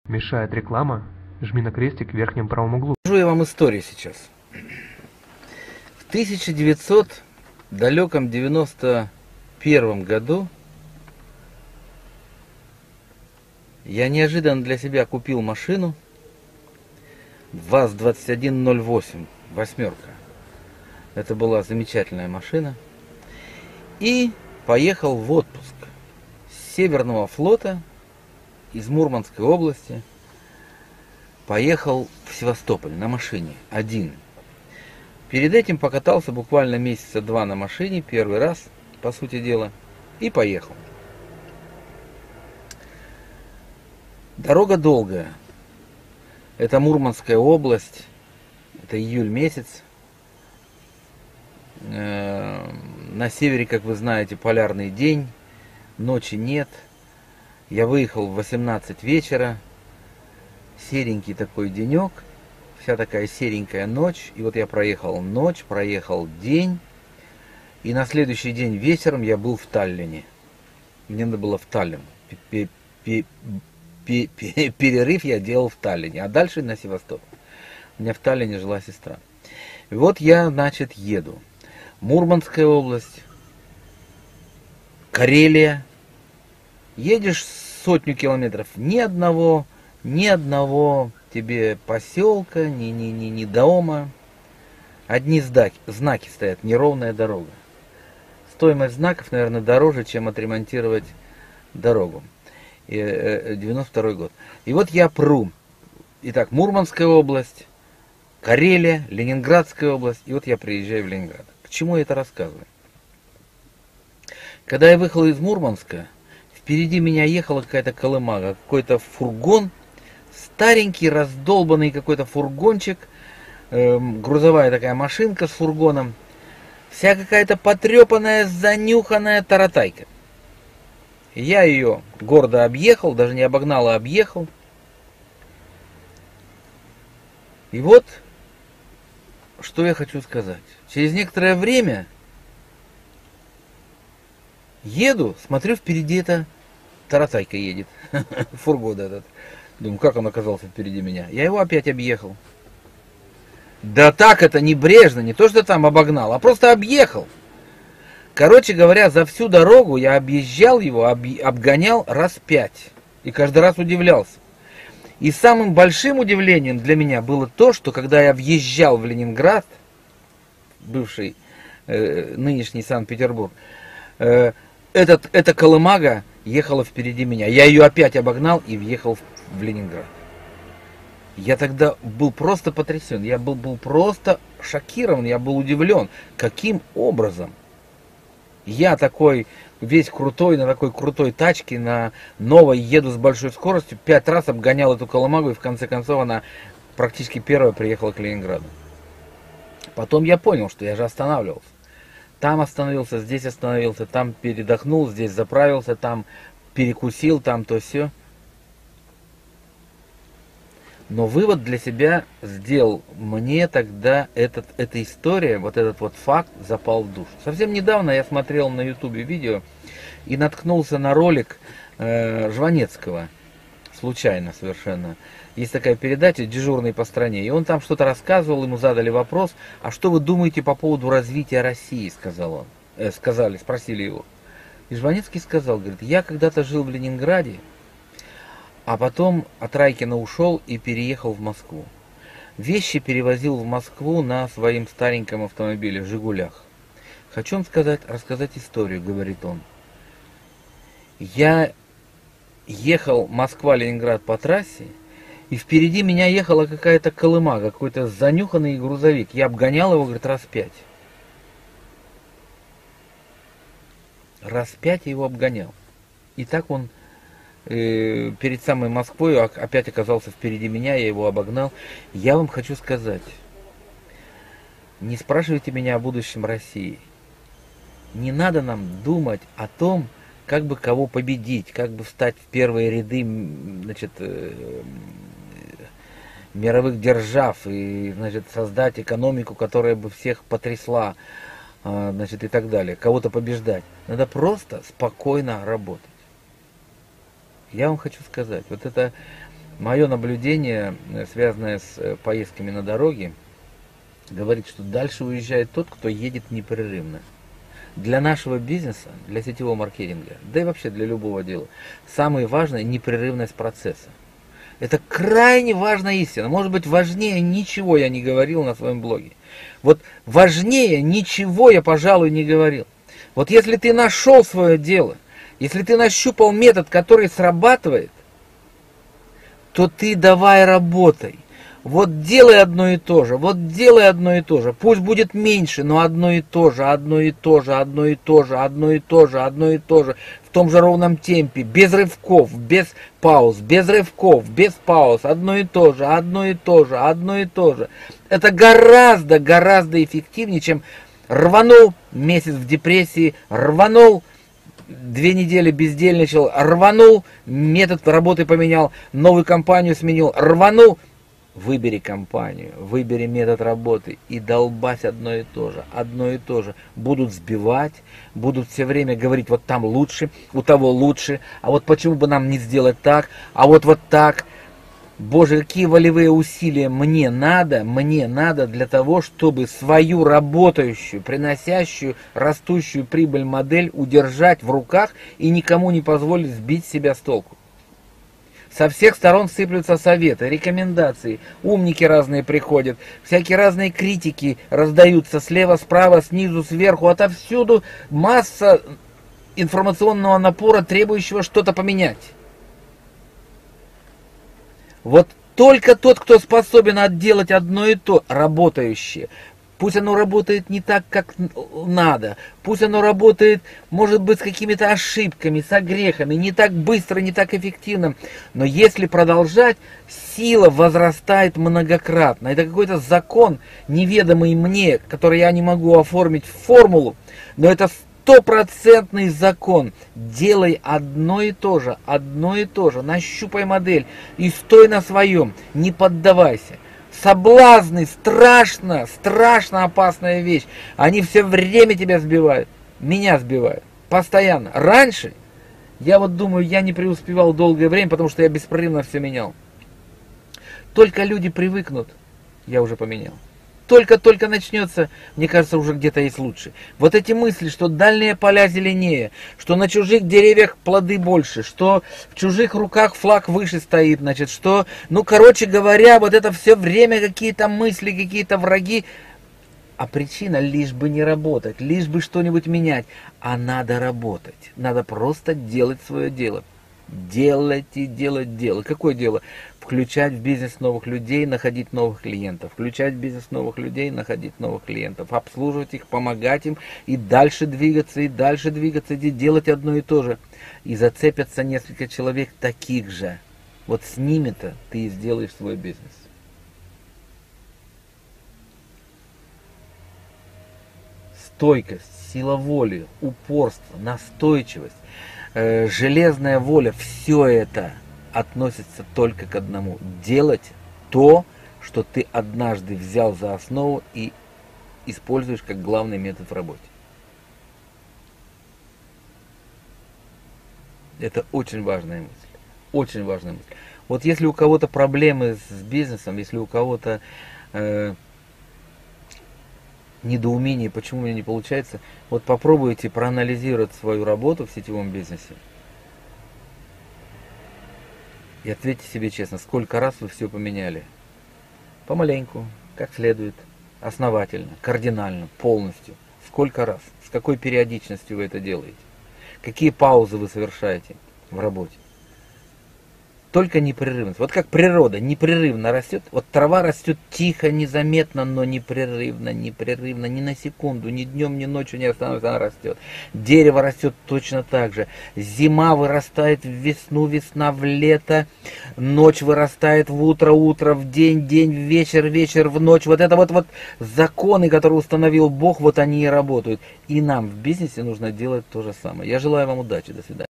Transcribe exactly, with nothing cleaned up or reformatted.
Мешает реклама? Жми на крестик в верхнем правом углу. Расскажу я вам историю сейчас. В тысяча девятьсот далеком девяносто первом году я неожиданно для себя купил машину ВАЗ двадцать один ноль восемь, восьмерка. Это была замечательная машина. И поехал в отпуск с Северного флота из Мурманской области. Поехал в Севастополь на машине, один. Перед этим покатался буквально месяца два на машине, первый раз, по сути дела, и поехал. Дорога долгая. Это Мурманская область, это июль месяц. На севере, как вы знаете, полярный день, ночи нет. Я выехал в восемнадцать вечера, серенький такой денек, вся такая серенькая ночь. И вот я проехал ночь, проехал день, и на следующий день вечером я был в Таллине. Мне надо было в Таллин. Перерыв я делал в Таллине, а дальше на Севастополь. У меня в Таллине жила сестра. И вот я, значит, еду. Мурманская область, Карелия. Едешь сотню километров, ни одного, ни одного тебе поселка, ни, ни, ни, ни дома. Одни знаки, знаки стоят, неровная дорога. Стоимость знаков, наверное, дороже, чем отремонтировать дорогу. девяносто второй год. И вот я пру. Итак, Мурманская область, Карелия, Ленинградская область. И вот я приезжаю в Ленинград. К чему я это рассказываю? Когда я выехал из Мурманска, впереди меня ехала какая-то колымага, какой-то фургон, старенький, раздолбанный какой-то фургончик, э, грузовая такая машинка с фургоном, вся какая-то потрепанная, занюханная таратайка. Я ее гордо объехал, даже не обогнал, а объехал. И вот, что я хочу сказать. Через некоторое время еду, смотрю, впереди эта таратайка едет, фургон этот. Думаю, как он оказался впереди меня. Я его опять объехал. Да так это небрежно, не то что там обогнал, а просто объехал. Короче говоря, за всю дорогу я объезжал его, об, обгонял раз пять. И каждый раз удивлялся. И самым большим удивлением для меня было то, что когда я въезжал в Ленинград, бывший э, нынешний Санкт-Петербург, э, этот, эта колымага ехала впереди меня. Я ее опять обогнал и въехал в, в Ленинград. Я тогда был просто потрясен. Я был, был просто шокирован, я был удивлен. Каким образом я такой весь крутой, на такой крутой тачке, на новой, еду с большой скоростью, пять раз обгонял эту колымагу, и в конце концов она практически первая приехала к Ленинграду. Потом я понял, что я же останавливался. Там остановился, здесь остановился, там передохнул, здесь заправился, там перекусил, там то все. Но вывод для себя сделал. Мне тогда этот, эта история, вот этот вот факт запал в душу. Совсем недавно я смотрел на ютубе видео и наткнулся на ролик э, Жванецкого. Случайно совершенно. Есть такая передача «Дежурный по стране». И он там что-то рассказывал, ему задали вопрос: а что вы думаете по поводу развития России, сказал он. Э, сказали, спросили его. И Жванецкий сказал, говорит, я когда-то жил в Ленинграде, а потом от Райкина ушел и переехал в Москву. Вещи перевозил в Москву на своем стареньком автомобиле «Жигулях». Хочу вам сказать, рассказать историю, говорит он. Я ехал Москва-Ленинград по трассе, и впереди меня ехала какая-то колымага, какой-то занюханный грузовик. Я обгонял его, говорит, раз пять. Раз пять я его обгонял. И так он э, перед самой Москвой опять оказался впереди меня, я его обогнал. Я вам хочу сказать, не спрашивайте меня о будущем России. Не надо нам думать о том, как бы кого победить, как бы встать в первые ряды, значит, э, мировых держав и, значит, создать экономику, которая бы всех потрясла, э, значит, и так далее, кого-то побеждать. Надо просто спокойно работать. Я вам хочу сказать, вот это Мое наблюдение, связанное с поездками на дороге, говорит, что дальше уезжает тот, кто едет непрерывно. Для нашего бизнеса, для сетевого маркетинга, да и вообще для любого дела, самое важное – непрерывность процесса. Это крайне важная истина. Может быть, важнее ничего я не говорил на своем блоге. Вот важнее ничего я, пожалуй, не говорил. Вот если ты нашел свое дело, если ты нащупал метод, который срабатывает, то ты давай работай. Вот делай одно и то же, вот делай одно и то же. Пусть будет меньше, но одно и то же, одно и то же, одно и то же, одно и то же, одно и то же. В том же ровном темпе, без рывков, без пауз, без рывков, без пауз. Одно и то же, одно и то же, одно и то же. Это гораздо, гораздо эффективнее, чем рванул месяц в депрессии, рванул, две недели бездельничал, рванул, метод работы поменял, новую компанию сменил, рванул. Выбери компанию, выбери метод работы и долбась одно и то же, одно и то же. Будут сбивать, будут все время говорить, вот там лучше, у того лучше, а вот почему бы нам не сделать так, а вот вот так. Боже, какие волевые усилия мне надо, мне надо для того, чтобы свою работающую, приносящую, растущую прибыль модель удержать в руках и никому не позволить сбить себя с толку. Со всех сторон сыплются советы, рекомендации, умники разные приходят, всякие разные критики раздаются слева, справа, снизу, сверху, отовсюду масса информационного напора, требующего что-то поменять. Вот только тот, кто способен отделать одно и то работающее, пусть оно работает не так, как надо, пусть оно работает, может быть, с какими-то ошибками, с огрехами, не так быстро, не так эффективно, но если продолжать, сила возрастает многократно. Это какой-то закон, неведомый мне, который я не могу оформить в формулу, но это стопроцентный закон. Делай одно и то же, одно и то же, нащупай модель и стой на своем, не поддавайся. Соблазны, страшно, страшно опасная вещь. Они все время тебя сбивают. Меня сбивают. Постоянно. Раньше, я вот думаю, я не преуспевал долгое время, потому что я беспрерывно все менял. Только люди привыкнут, я уже поменял. Только-только начнется, мне кажется, уже где-то есть лучше. Вот эти мысли, что дальние поля зеленее, что на чужих деревьях плоды больше, что в чужих руках флаг выше стоит, значит, что, ну, короче говоря, вот это все время какие-то мысли, какие-то враги. А причина лишь бы не работать, лишь бы что-нибудь менять. А надо работать, надо просто делать свое дело. Делать и делать дело. Какое дело? Включать в бизнес новых людей, находить новых клиентов. Включать в бизнес новых людей, находить новых клиентов. Обслуживать их, помогать им и дальше двигаться, и дальше двигаться, и делать одно и то же. И зацепятся несколько человек таких же. Вот с ними-то ты и сделаешь свой бизнес. Стойкость, сила воли, упорство, настойчивость, э, железная воля, все это относится только к одному. Делать то, что ты однажды взял за основу и используешь как главный метод в работе. Это очень важная мысль. Очень важная мысль. Вот если у кого-то проблемы с бизнесом, если у кого-то э, недоумение, почему у меня не получается, вот попробуйте проанализировать свою работу в сетевом бизнесе. И ответьте себе честно, сколько раз вы все поменяли. Помаленьку, как следует, основательно, кардинально, полностью. Сколько раз, с какой периодичностью вы это делаете. Какие паузы вы совершаете в работе. Только непрерывность. Вот как природа непрерывно растет. Вот трава растет тихо, незаметно, но непрерывно, непрерывно. Ни на секунду, ни днем, ни ночью не останавливается, она растет. Дерево растет точно так же. Зима вырастает в весну, весна в лето. Ночь вырастает в утро, утро в день, день в вечер, вечер в ночь. Вот это вот, вот законы, которые установил Бог, вот они и работают. И нам в бизнесе нужно делать то же самое. Я желаю вам удачи. До свидания.